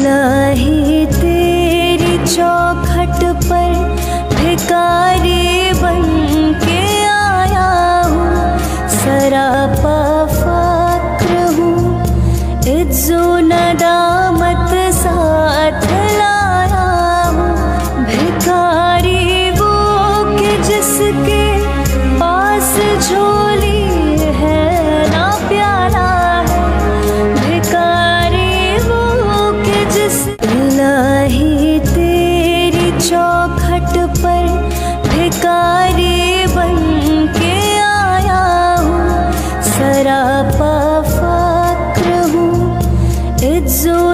इलाही तेरी चौखट पर भिखारी बन के आया हूँ, सरापा फक्र हूँ, इज्जो नदामत साथ लाया हूँ। भिखारी वो कि जिसके पास झोली है ना प्याला है, भिखारी वो कि जिस इलाही तेरी चौखट पर भिखारी बन के आया हूँ, सरापा फक्र हूँ, इज्जो